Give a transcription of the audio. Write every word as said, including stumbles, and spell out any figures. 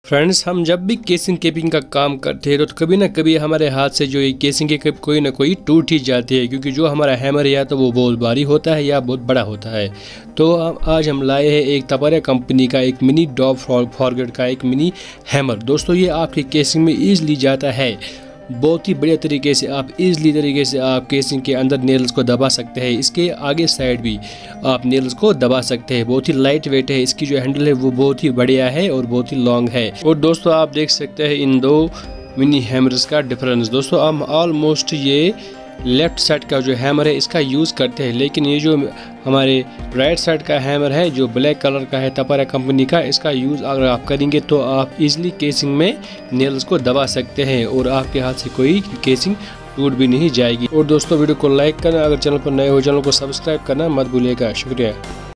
Friends, हम जब भी केसिंग केपिंग का काम करते हैं तो कभी ना कभी हमारे हाथ से जो ये केसिंग के केप कोई ना कोई टूट ही जाती है, क्योंकि जो हमारा हैमर या तो वो बहुत भारी होता है या बहुत बड़ा होता है। तो आज हम लाए हैं एक तबारा कंपनी का एक मिनी डॉग फॉरगेट का एक मिनी हैमर। दोस्तों, ये आपके केसिंग में ईजिली जाता है। बहुत ही बढ़िया तरीके से आप इजली तरीके से आप केसिंग के अंदर नेल्स को दबा सकते हैं। इसके आगे साइड भी आप नेल्स को दबा सकते हैं। बहुत ही लाइट वेट है, इसकी जो हैंडल है वो बहुत ही बढ़िया है और बहुत ही लॉन्ग है। और दोस्तों, आप देख सकते हैं इन दो मिनी हैमर्स का डिफरेंस। दोस्तों, हम ऑलमोस्ट ये लेफ्ट साइड का जो हैमर है इसका यूज़ करते हैं, लेकिन ये जो हमारे राइट साइड का हैमर है जो ब्लैक कलर का है तबारा कंपनी का, इसका यूज़ अगर आप करेंगे तो आप इजीली केसिंग में नेल्स को दबा सकते हैं और आपके हाथ से कोई केसिंग टूट भी नहीं जाएगी। और दोस्तों, वीडियो को लाइक करना, अगर चैनल पर नए हो चैनल को सब्सक्राइब करना मत भूलिएगा। शुक्रिया।